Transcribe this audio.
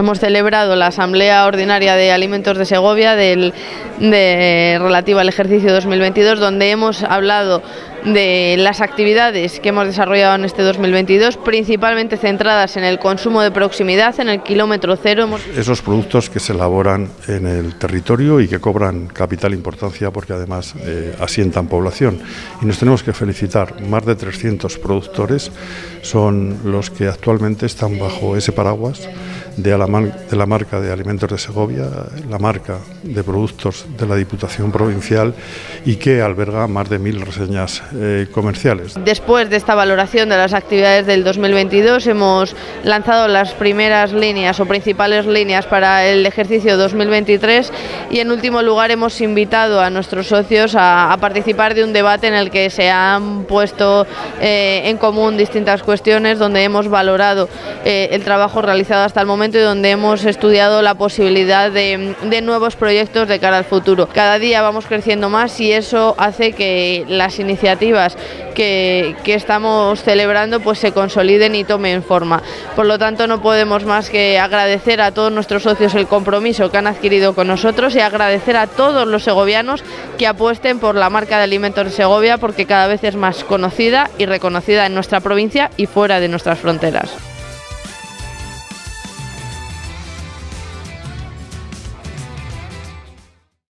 Hemos celebrado la Asamblea Ordinaria de Alimentos de Segovia relativa al ejercicio 2022, donde hemos hablado de las actividades que hemos desarrollado en este 2022, principalmente centradas en el consumo de proximidad, en el kilómetro cero. Esos productos que se elaboran en el territorio y que cobran capital importancia porque además asientan población. Y nos tenemos que felicitar, más de 300 productores son los que actualmente están bajo ese paraguas de la marca de Alimentos de Segovia, la marca de productos de la Diputación Provincial, y que alberga más de 1000 reseñas comerciales. Después de esta valoración de las actividades del 2022 hemos lanzado las primeras líneas o principales líneas para el ejercicio 2023 y en último lugar hemos invitado a nuestros socios a participar de un debate en el que se han puesto en común distintas cuestiones, donde hemos valorado el trabajo realizado hasta el momento y donde hemos estudiado la posibilidad de nuevos proyectos de cara al futuro. Cada día vamos creciendo más y eso hace que las iniciativas que estamos celebrando pues se consoliden y tomen forma. Por lo tanto, no podemos más que agradecer a todos nuestros socios el compromiso que han adquirido con nosotros y agradecer a todos los segovianos que apuesten por la marca de Alimentos de Segovia, porque cada vez es más conocida y reconocida en nuestra provincia y fuera de nuestras fronteras.